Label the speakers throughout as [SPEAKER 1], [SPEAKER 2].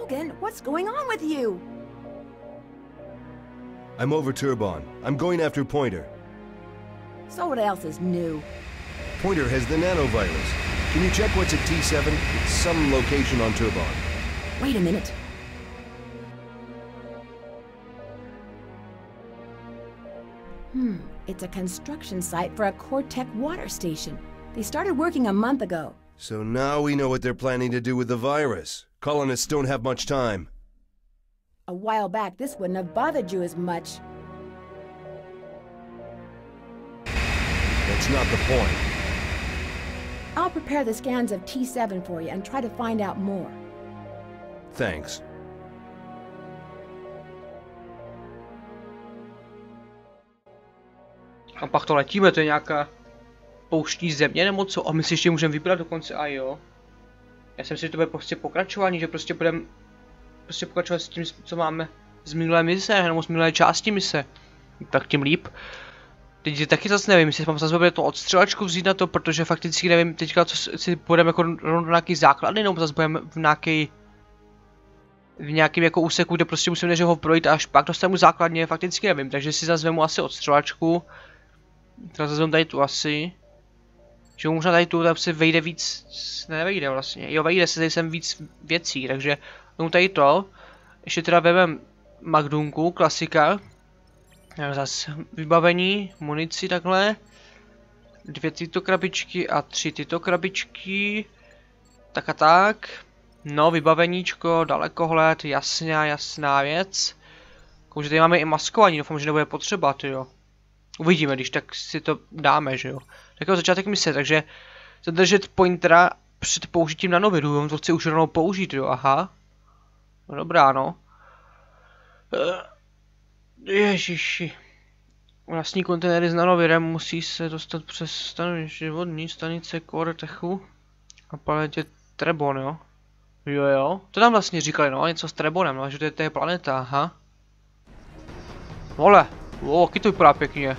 [SPEAKER 1] Logan, what's going on with you?
[SPEAKER 2] I'm over Turbon. I'm going after Pointer.
[SPEAKER 1] So what else is new?
[SPEAKER 2] Pointer has the nanovirus. Can you check what's at T7? It's some location on Turbon.
[SPEAKER 1] Wait a minute. It's a construction site for a Cortec water station. They started working a month ago.
[SPEAKER 2] So now we know what they're planning to do with the virus. Colonists don't have much time.
[SPEAKER 1] A while back, this wouldn't have bothered you as much.
[SPEAKER 2] That's not the point.
[SPEAKER 1] I'll prepare the scans of T7 for you and try to find out more.
[SPEAKER 2] Thanks.
[SPEAKER 3] A pak to letíme, to je nějaká pouštní země nebo co? A my si ještě můžeme vybrat dokonce, a jo. Já jsem si, že to bude prostě pokračování, že prostě budeme pokračovat s tím, co máme z minulé mise, nebo z minulé části mise. Tak tím líp. Teď taky zase nevím, jestli mám zase to odstřelačku vzít na to, protože fakticky nevím teďka, co si budeme jako rovnou do nějaký základny, nebo zase budeme v nějakém jako úseku, kde prostě musím než ho projít a až pak dostanu základně, fakticky nevím, takže si zase vemu asi odstřelačku. Teraz zase tady tu asi. Že možná tady tu, tam se vejde víc, nevejde vlastně, jo vejde se tady sem víc věcí, takže vemu tady to. Ještě teda vezmeme Magdunku, klasika. Zase vybavení, munici takhle. 2 tyto krabičky a 3 tyto krabičky. Tak a tak. No, vybaveníčko, dalekohled, jasná věc. Koukže tady máme i maskování, doufám, že nebude potřeba, jo. Uvidíme, když tak si to dáme, že jo. Takový začátek mise, takže zadržet pointera před použitím nanoviru, on to chci už rovnou použít, jo, aha. No dobrá, no. Ježiši. Vlastní kontejnery s nanovirem musí se dostat přes stanoviště vodní stanice Cortechu a planetě Trebon, jo. Jo, to tam vlastně říkali, no, něco s Trebonem, no, že to je planeta, aha. Vole, jaký to vypadá pěkně.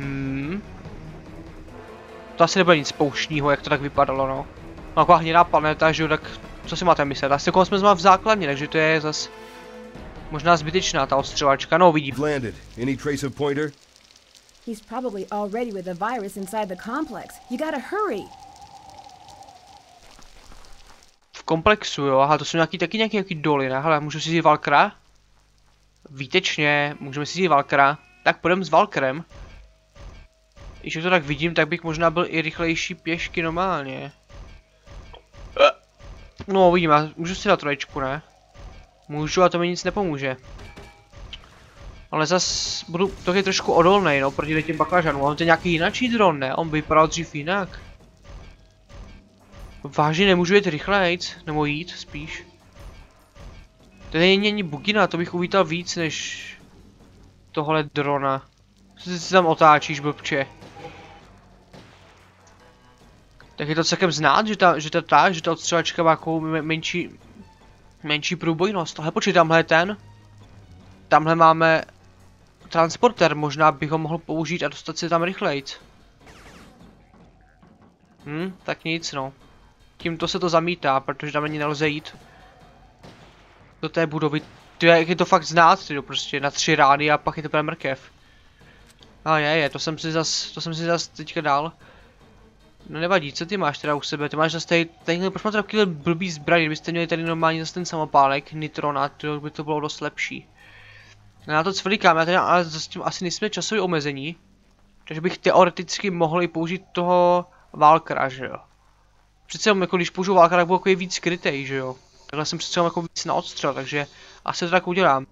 [SPEAKER 3] To asi nebude nic pouštního, jak to tak vypadalo, no. No, taková hnědá planeta, že jo, tak co si máte myslet? Asi jsme v základně, takže to je zas možná zbytečná ta odstřelačka, no uvidíme.
[SPEAKER 2] Landed. Any trace of Pointer?
[SPEAKER 1] He's probably already with the virus inside the complex. You gotta hurry.
[SPEAKER 3] V komplexu, jo, aha, to jsou taky nějaký doly, ne? Hele, můžu si vzít Valkra? Výtečně, můžeme si vzít Valkra. Tak půjdeme s Valkrem. Když to tak vidím, tak bych možná byl i rychlejší pěšky normálně. No, uvidíme, můžu si dát troječku, ne? Můžu, a to mi nic nepomůže. Ale zas budu taky trošku odolnej, no, proti těm baklažanům. On to je nějaký jináčí dron, ne? On vypadal dřív jinak. Vážně nemůžu jít rychlejc, nebo jít spíš. To není bugina, to bych uvítal víc než tohle drona. Co si tam otáčíš, blbče? Tak je to celkem znát, že ta odstřelačka má takovou menší průbojnost. Ale počkej, tamhle máme transporter, možná bych ho mohl použít a dostat se tam rychlejc. Tak nic, no. Tímto se to zamítá, protože tam ani nelze jít do té budovy. Jak je to fakt znát, prostě na 3 rány a pak je to úplně mrkev. A to jsem si zas teďka dal. No nevadí, co ty máš teda u sebe? Ty máš zase tady proč máte takovýhle blbý zbraň, kdybyste měli tady normálně zase ten samopálek, nitronat, by to bylo dost lepší. Na to cvlikám, já tady ale s tím asi nejsme časově omezení. Takže bych teoreticky mohl i použít toho Valkra, že jo. Přece jako když použiju Valkra, tak budu jako víc skrytej, že jo. Takhle jsem přece jako víc na odstřel, takže asi to tak udělám.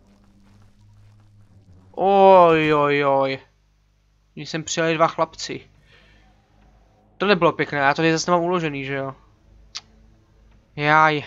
[SPEAKER 3] Ojojoj. Když jsem přijeli 2 chlapci. To nebylo pěkné, já to tady zase nemám uložený, že jo. Jaj.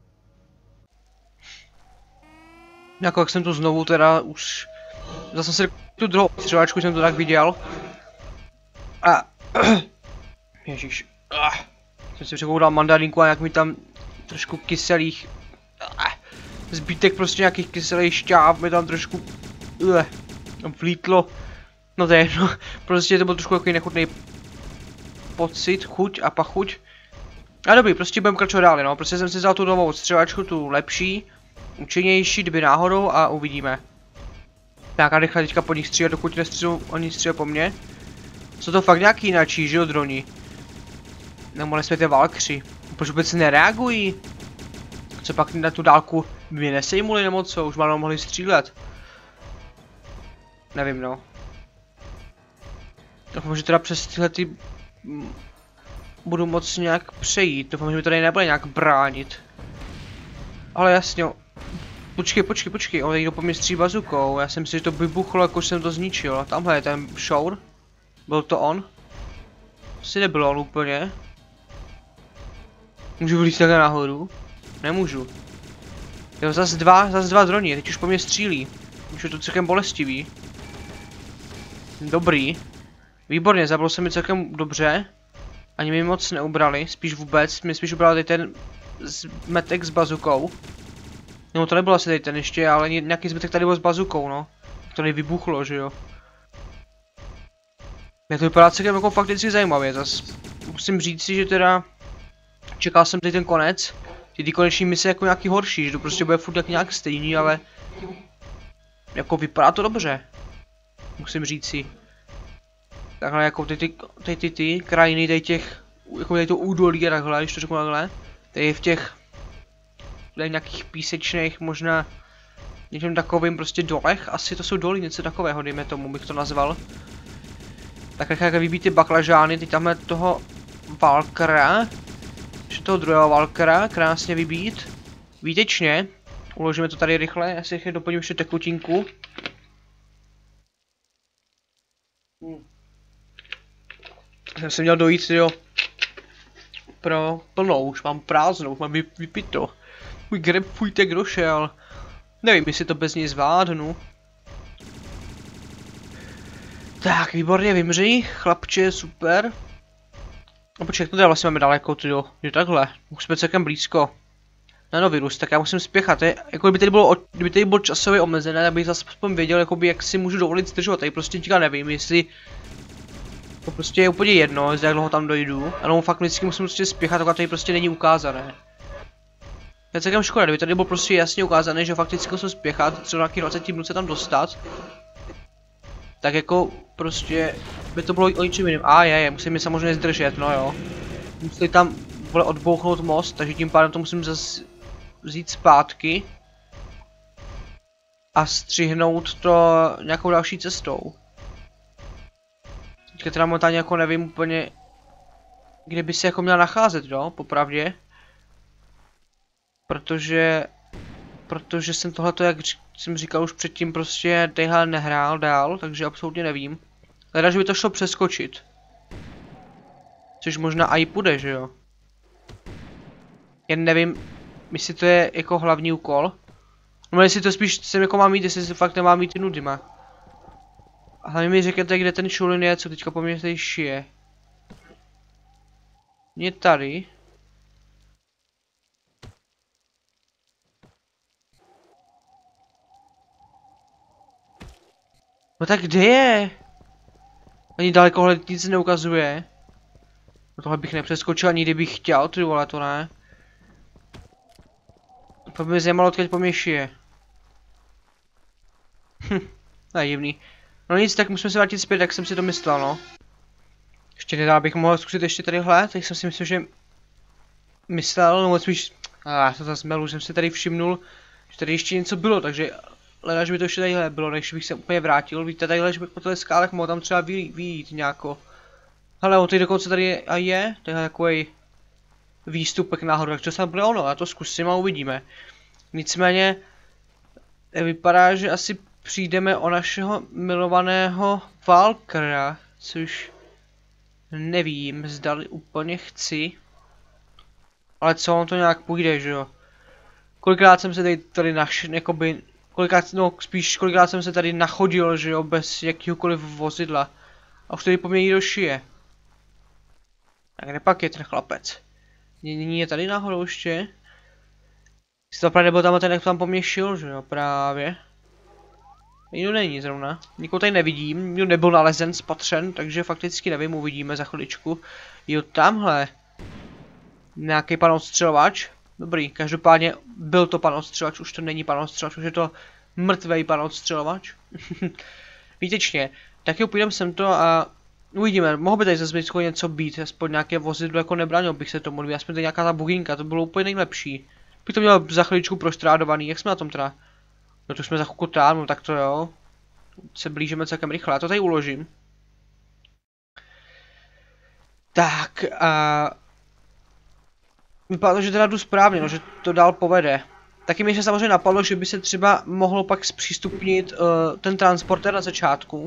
[SPEAKER 3] Jako jak jsem tu znovu teda už... Zase jsem si tu druhou střelačku jsem to tak viděl. A... Ježíš. Jsem si překoudal mandarinku a jak mi tam trošku kyselých... Zbytek prostě nějakých kyselých šťáv mi tam trošku... vlítlo. No to je jedno. Prostě to byl trošku takový nechutný pocit, chuť a pachuť. A dobrý, prostě budeme kračovat dále, no. Prostě jsem si vzal tu novou odstřelačku, tu lepší. účinnější, kdyby náhodou a uvidíme. Tak a rychle teďka po nich střílet, dokud nestřílou, oni střílí po mně. Jsou to fakt nějaký jináčí, že jo, droni. Nebo respektive Valkyři. Proč vůbec nereagují? Co pak na tu dálku mě nesejmuli nebo co? Už málo mohli střílet. Nevím no. Doufám, že teda přes tyhle ty... budu moc nějak přejít. Doufám, že mi to tady nebude nějak bránit. Ale jasně. Počkej, on někdo po mě stří bazukou. Já jsem si, že to vybuchlo, jako jsem to zničil. Tamhle je ten šour. Byl to on? Asi nebyl on úplně. Můžu vylít takhle nahoru? Nemůžu. Jo, zas dva droni, teď už po mě střílí. Už je to celkem bolestivý. Dobrý. Výborně, zabil se mi celkem dobře. Ani mi moc neubrali, spíš vůbec. Mi spíš ubrali ten zmetek s bazukou. No to nebylo asi tady ten ještě, ale nějaký zbytek tady byl s bazukou, no. To vybuchlo, že jo. Mě to vypadá celkem jako fakticky zajímavě, zas musím říct si, že teda čekal jsem tady ten konec, ty koneční mise jako nějaký horší, že to prostě bude furt tak nějak stejný, ale jako vypadá to dobře, musím říct si. Takhle jako ty krajiny tady těch, jako tady to údolí a takhle, když to řeknu takhle, tady v těch, tady nějakých písečných, možná něčem takovým prostě dolech, asi to jsou doly, něco takového, dejme tomu, bych to nazval. Tak jak vybít ty baklažány, teď tam je toho Valkyra, ještě toho druhého Valkyra, krásně vybít. Výtečně, uložíme to tady rychle, já si doplním ještě tekutinku. Já jsem měl dojít, jo, pro plnou, už mám prázdnou, už mám vypito. Půjte, kdo šel. Nevím, jestli to bez něj zvládnu. Tak, výborně, vymři, chlapče, super. A počkej, to vlastně máme daleko, tyjo, že takhle, už jsme celkem blízko. Nanovirus, tak já musím spěchat, jako kdyby tady bylo časově omezené, tak bych zase aspoň věděl, jakoby, jak si můžu dovolit zdržovat, tady prostě teďka nevím, jestli to prostě je úplně jedno, jestli jak dlouho tam dojdu, ale fakt vždycky musím prostě spěchat, tak tady prostě není ukázané. Je celkem škoda, kdyby tady bylo prostě jasně ukázané, že fakticky musím spěchat, třeba nějakých 20 minut se tam dostat. Tak jako prostě by to bylo o ničem jiným. Musím je samozřejmě zdržet, no jo. Musím tam vole odbouchnout most, takže tím pádem to musím zase vzít zpátky. A střihnout to nějakou další cestou. Teďka teda momentálně jako nevím úplně, kde by se jako měla nacházet, jo, popravdě. Protože jsem tohleto, jak jsem říkal už předtím, prostě téhle nehrál dál, takže absolutně nevím. Hleda, že by to šlo přeskočit. Což možná i půjde, že jo? Jen nevím, jestli to je jako hlavní úkol. No jestli to spíš jsem jako mám mít, jestli se fakt nemám mít nudyma. A hlavně mi řekněte, kde ten šulin je, co teďka po mně tady šije. Je tady. No tak kde je? Ani dalekohled nic neukazuje. No tohle bych nepřeskočil ani kdybych chtěl, ty vole, to ne. To by mě zajímalo, odkud po mě šije. To je divný. No nic, tak musíme se vrátit zpět, jak jsem si to myslel, no. Ještě nedá, bych mohl zkusit ještě tadyhle, tak jsem si myslel, že... Myslel, no spíš... to zase melu, jsem si tady všimnul, že tady ještě něco bylo, takže... Leda, že by to ještě tadyhle bylo, než bych se úplně vrátil. Víte, tadyhle, že bych po těchto skálech mohl tam třeba vyjít nějako. Hele, o tady dokonce tady je, to je takový výstupek nahoru, takže to snad bude ono, já to zkusím a uvidíme. Nicméně, vypadá, že asi přijdeme o našeho milovaného Valkyra, což nevím, zdali úplně chci. Ale co, on to nějak půjde, že jo. Kolikrát jsem se tady jakoby... Kolikrát jsem se tady nachodil, že jo, bez jakýhokoliv vozidla. A už tady po mě někdo šije. Tak kde pak je ten chlapec? Nyní je tady nahoru ještě. Jestli to právě nebyl tam ten, jak tam po mě šil, že jo, právě. Nikdo není zrovna. Nikoho tady nevidím, nikdo nebyl nalezen, spatřen, takže fakticky nevím, uvidíme za chviličku. Jo, tamhle. Nějaký pan odstřelovač. dobrý, každopádně byl to pan odstřelač, už to není pan odstřelač, už je to mrtvej pan odstřelovač. Výtečně, tak jo, půjdeme sem to a uvidíme, mohl by tady zase něco být, aspoň nějaké vozidlo, jako nebránil bych se tomu, aspoň tady nějaká ta buginka, to bylo úplně nejlepší. Bych to měl za chviličku proštrádovaný, jak jsme na tom teda? No to jsme za chvilku no tak to jo. Se blížíme celkem rychle, já to tady uložím. Tak a... Vypadá to, že teda jdu správně, no, že to dál povede. Taky mi ještě samozřejmě napadlo, že by se třeba mohlo pak zpřístupnit ten transporter na začátku.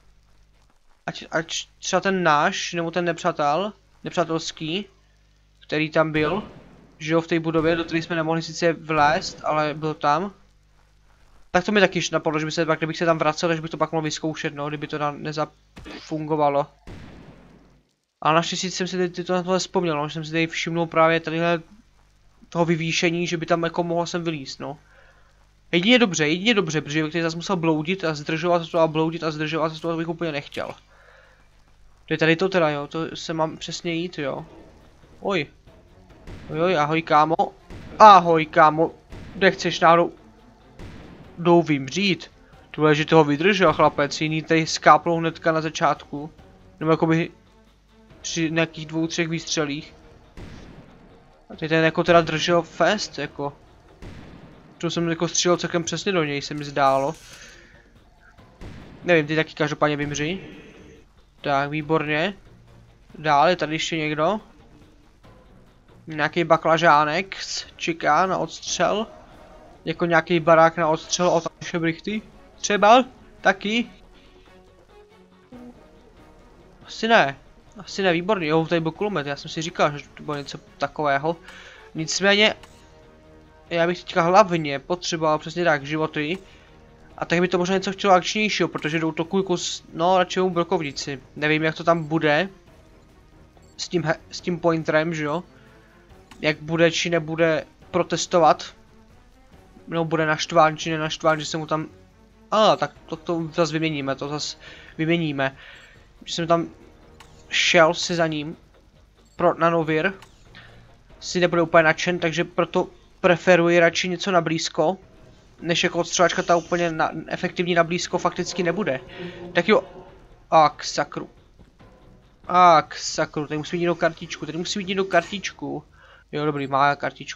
[SPEAKER 3] Ať třeba ten náš, nebo ten nepřátelský, který tam byl, že jo, v té budově, do které jsme nemohli sice vlézt, ale byl tam. Tak to mi taky napadlo, že by se pak, kdybych se tam vracel, takže bych to pak mohl vyzkoušet, no, kdyby to nezafungovalo. Ale naštěstí jsem si to na tohle vzpomněl, no, že jsem si tady všimnul právě tadyhle toho vyvýšení, že by tam jako mohl jsem vylízt, no. Jedině dobře, protože bych tady zase musel bloudit a zdržovat to a bloudit a zdržovat to bych úplně nechtěl. To je tady to teda, jo, to se mám přesně jít, jo. Oj. Oj, ahoj kámo. Ahoj kámo. Kde chceš náhodou? Jdou vymřít. Tohle, že toho vydržel chlapec, jiný tady skápnul hnedka na začátku. Nebo jakoby při nějakých 2-3 výstřelích. A teď ten jako teda držel fest, jako. To jsem jako střílel celkem přesně do něj, se mi zdálo. Nevím, ty taky každopádně vymří. Tak, výborně. Dál je tady ještě někdo. Nějaký baklažánek čeká na odstřel. Jako nějaký barák na odstřel od šebrichty. Třeba? Taky? Asi ne, výborný, jo, tady byl kulomet, já jsem si říkal, že to bylo něco takového. Nicméně, já bych teďka hlavně potřeboval přesně tak životy. A tak by to možná něco chtělo akčnějšího, protože jdou to kus, no radši brokovnici. Nevím, jak to tam bude. S tím pointerem, že jo. Jak bude či nebude protestovat. No bude naštván či nenaštván, že se mu tam... tak to zase vyměníme, Že jsem tam šel si za ním na Novir. Si nebude úplně nadšen, takže proto preferuji radši něco na blízko. Než jako odstřelačka ta úplně efektivní na blízko fakticky nebude. Tak jo. Ak sakru, tady musí mít jinou kartičku, Jo, dobrý, má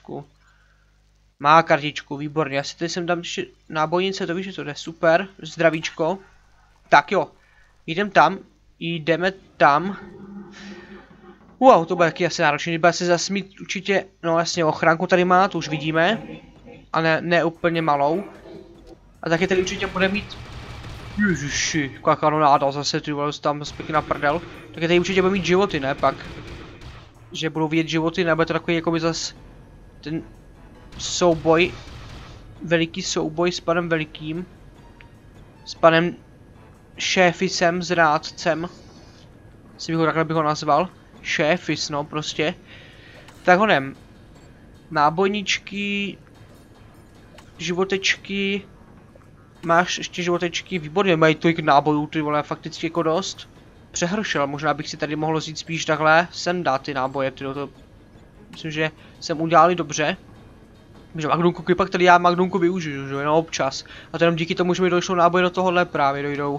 [SPEAKER 3] kartičku, výborně. Já si tady jsem tam ještě nábojnice, to víš, že to jde super, zdravíčko. Tak jo, jdeme tam. Wow, to bude taky asi náročný, bude se zase mít určitě, no jasně, ochránku tady má, to už vidíme. A ne úplně malou. A taky tady určitě bude mít... Ježiši, jaká kanonáda, zase ty vole, tam zpěkně na prdel. Taky tady určitě bude mít životy, ne pak? Že budou vidět životy, nebo to takový jakoby zas... Ten... souboj... Veliký souboj s panem Velikým. S panem... Šéfisem, zrádcem. Takhle bych ho nazval. Šéfis, no prostě. Tak honem. Nábojničky... Životečky. Máš ještě životečky, výborně, mají tolik nábojů, ty vole, fakticky jako dost. Přehršel, možná bych si tady mohl říct spíš takhle sem dát ty náboje, tyjo, to... Myslím, že jsem udělali dobře. Že Magnumku, pak tady já Magnumku využiju, že jenom občas. A to jenom díky tomu, že mi došlo náboje do tohohle právě dojdou.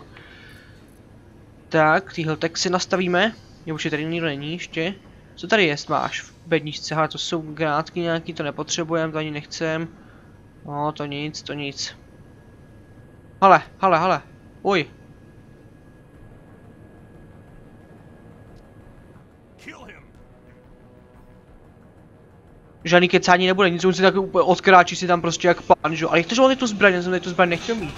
[SPEAKER 3] Tak, tyhle tak si nastavíme. Jo, už je tady nikdo není ještě. Co tady jest máš v bedničce? Hele, to jsou granátky nějaký, to nepotřebujeme, to ani nechcem. No, to nic. Hele. Uj. Žádný kecání nebude, nic, on si tak úplně odkráčí si tam prostě jak pán, že jo. Ale jak to, že on tu zbraň, já jsem tady tu zbraň nechtěl mít.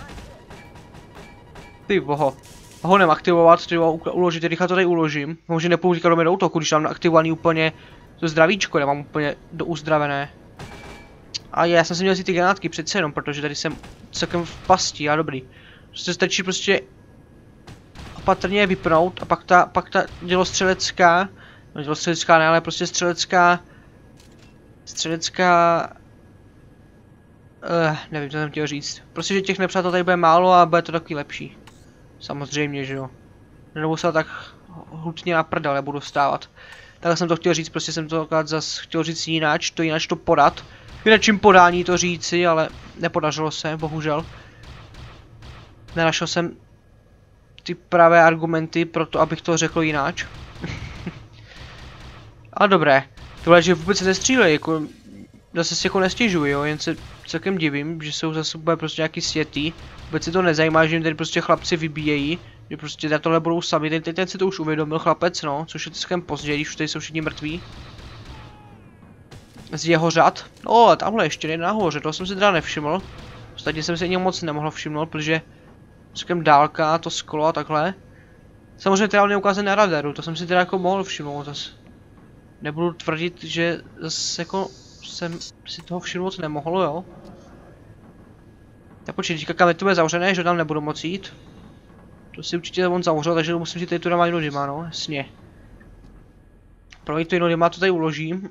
[SPEAKER 3] Ty boho. Honem aktivovat, ty uložit, rychle to tady uložím. Možná nepůjdu teďka do mě do útoku, když mám aktivovaný úplně to zdravíčko, nemám úplně uzdravené. A já jsem si měl vzít ty granátky přece jenom, protože tady jsem celkem v pasti, a dobrý. Prostě stačí prostě opatrně je vypnout a pak ta dělostřelecká, no dělostřelecká ne, ale prostě střelecká, nevím, co jsem chtěl říct. Prostě, že těch nepřátel tady bude málo a bude to takový lepší. Samozřejmě, že jo. Nebudu se tak hutně na prdele budu stávat. Tak jsem to chtěl říct, prostě jsem to zase chtěl říct jináč to podat. Čím podání to říci, ale nepodařilo se, bohužel. Nenašel jsem ty pravé argumenty pro to, abych to řekl jináč. Ale dobré. Tohle, že vůbec se nestřílejí, jako zase si jako nestěžuji, jo, jen se celkem divím, že jsou zase úplně prostě nějaký světý. Vůbec si to nezajímá, že jim tady prostě chlapci vybíjejí, že prostě na tohle budou sami, ten si to už uvědomil chlapec, no, což je celkem později, když už tady jsou všichni mrtví. Z jeho řad. O, tamhle ještě nejde nahoře, toho jsem si teda nevšiml. Ostatně jsem si ani moc nemohl všimnout, protože celkem dálka, to sklo a takhle. Samozřejmě teda neukázat na radaru, to jsem si teda jako mohl všimnout zase. Nebudu tvrdit, že zase jako jsem si toho všimnout nemohl, jo. Tak počkej, teďka kam je to bude zavřené, že tam nebudu moc jít. To si určitě on zavřel, takže musím si tady tu doma jinudima, no, jasně. Pro to jinudima to tady uložím.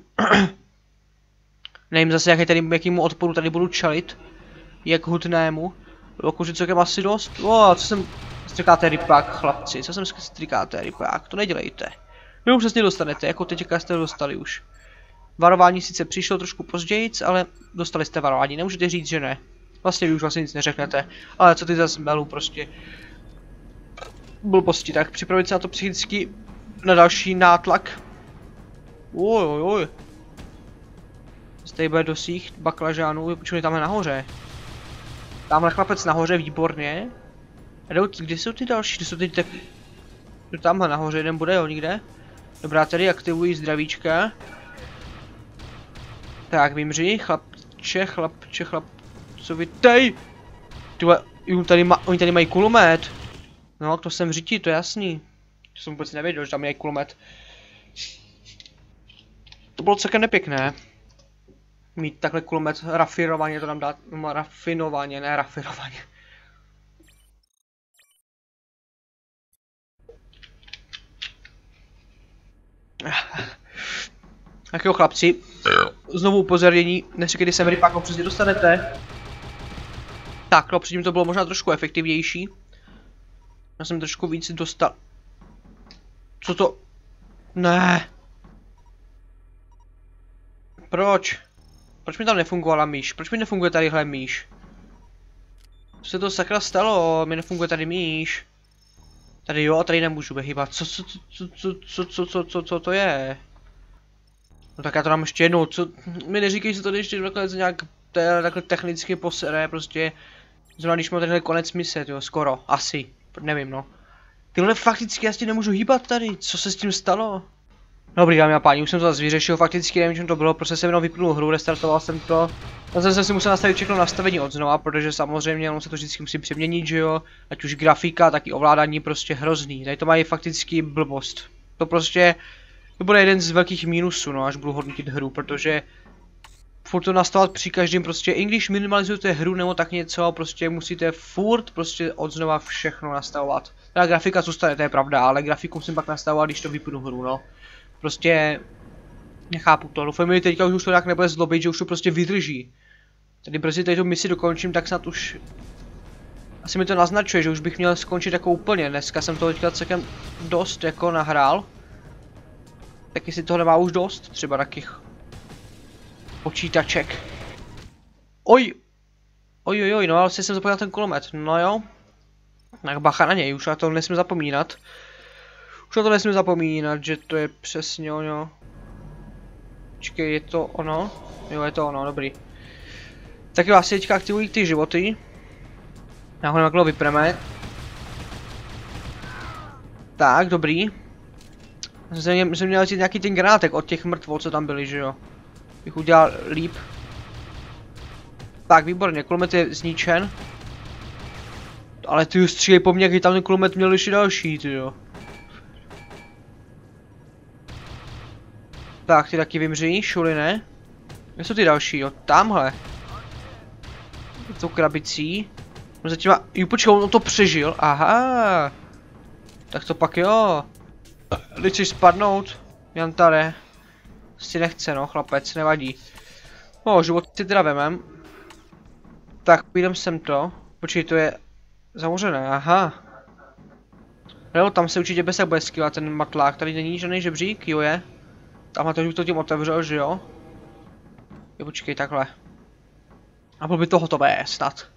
[SPEAKER 3] Nevím zase, jakýmu odporu tady budu čelit. Jak hutnému. Lokuři celkem asi dost. O, co jsem strkáte rypák, chlapci, co jsem strkáte rypák, to nedělejte. Vy už přesně dostanete, jako teďka jste dostali už. Varování sice přišlo trošku později, ale dostali jste varování, nemůžete říct, že ne. Vlastně vy už vlastně nic neřeknete, ale co ty zase melu prostě. Blbosti, tak připravit se na to psychicky na další nátlak. Oj. Zde bude dosích baklažánů, počkej, tamhle nahoře. Tamhle chlapec nahoře, výborně. Kde jsou ty další, kde jsou ty tak... Tamhle nahoře, jeden bude, jo, nikde. Dobrá, tady aktivují zdravíčka. Tak, vymři, co vítej! Tyhle, oni tady mají kulomet. No, to jsem říti, to je jasný. To jsem vůbec nevěděl, že tam je kulomet. To bylo celkem nepěkné. Mít takhle kulomet rafinovaně, to nám dát, no, rafinovaně, ne rafinovaně. Tak jo, chlapci, znovu upozornění, než když jsem rypák, přesně dostanete. Tak, no, předtím to bylo možná trošku efektivnější. Já jsem trošku víc dostal. Co to? Ne. Proč? Proč mi tam nefungovala myš? Proč mi nefunguje tadyhle myš? Co se to sakra stalo? Mi nefunguje tady myš. Tady jo, a tady nemůžu vyhýbat. Co to je? No tak já to dám ještě jednou, co? Mi neříkej, že to ještě nějak takhle technicky posere, prostě. Zrovna když mám tenhle konec mise, jo, skoro, asi, nevím no. Tyhle fakticky já s tím nemůžu hýbat tady, co se s tím stalo? Dobrý, dámy a páni, už jsem to zase vyřešil, fakticky nevím, čem to bylo, prostě jsem jenom vypnul hru, restartoval jsem to. Zase jsem si musel nastavit všechno nastavení od znova, protože samozřejmě ono se to vždycky musí přeměnit, že jo. Ať už grafika, tak i ovládání prostě hrozný, tady to mají fakticky blbost. To prostě, to bude jeden z velkých mínusů, no, až budu hodnotit hru, protože furt to nastavovat při každém prostě, i když minimalizujete hru nebo tak něco, prostě musíte furt prostě od znova všechno nastavovat. Teda grafika zůstane, to je pravda, ale grafiku musím pak nastavovat, když to vypnu hru, no. Prostě nechápu to, doufám, že teďka už to tak nebude zlobit, že už to prostě vydrží. Tady brzy tady tu misi dokončím, tak snad už... Asi mi to naznačuje, že už bych měl skončit jako úplně, dneska jsem toho teďka celkem dost jako nahrál. Tak jestli toho nemá už dost, třeba takých počítaček. Oj, no ale jsem zapomněl ten kulomet, no jo. Tak bacha na něj, už na to nesmím zapomínat. Už na to nesmím zapomínat, že to je přesně ono. Počkej, je to ono? Jo, je to ono, dobrý. Tak jo, asi teďka aktivují ty životy. Já ho takhle vypreme. Tak, dobrý. Jsem měl říct nějaký ten granátek od těch mrtvol, co tam byli, že jo. Bych udělal líp. Tak, výborně, kulomet je zničen. Ale ty střílej po mně, jaký tam ten kulomet měl ještě další, ty jo. Tak, ty taky vymří, šuly ne? Kde jsou ty další, jo? Tamhle. Tou krabicí. No zatím má... Jo, počkej, on to přežil, aha. Tak to pak jo. Když chceš spadnout, Jantare. Si nechce no, chlapec, nevadí. No, život si teda vemem. Tak, půjdem sem to. Počkej, to je... Zamořené, aha. No, tam se určitě bez tak bude skvělat ten matlák, tady není žádný žebřík, jo je. Tam to už to tím otevřel, že jo? Jo, počkej, takhle. A bylo by to hotové, snad.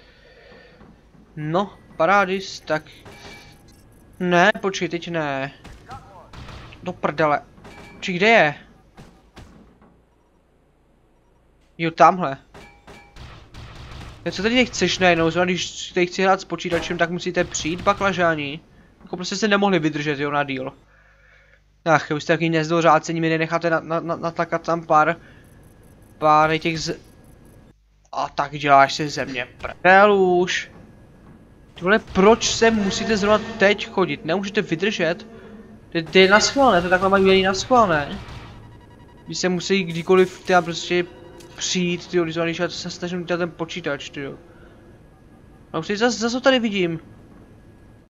[SPEAKER 3] No, parádis, tak... Ne, počkej, teď ne. Do prdele. Či kde je? Jo, tamhle. Co tady nechceš najednou, když tady chci hrát s počítačem, tak musíte přijít, baklažáni. Jako prostě se nemohli vydržet, jo, na díl. Ach, už jste taky nezdolřácení, mi nenecháte natlakat tam pár těch A tak děláš si ze mě prdel už. Tyhle, proč sem musíte zrovna teď chodit? Nemůžete vydržet? To je naschválné, to takhle mají udělaný naschválné. Když se musí kdykoliv teda prostě přijít, tyjo, když se snažím dělat ten počítač, tyjo. A už teď zase tady vidím.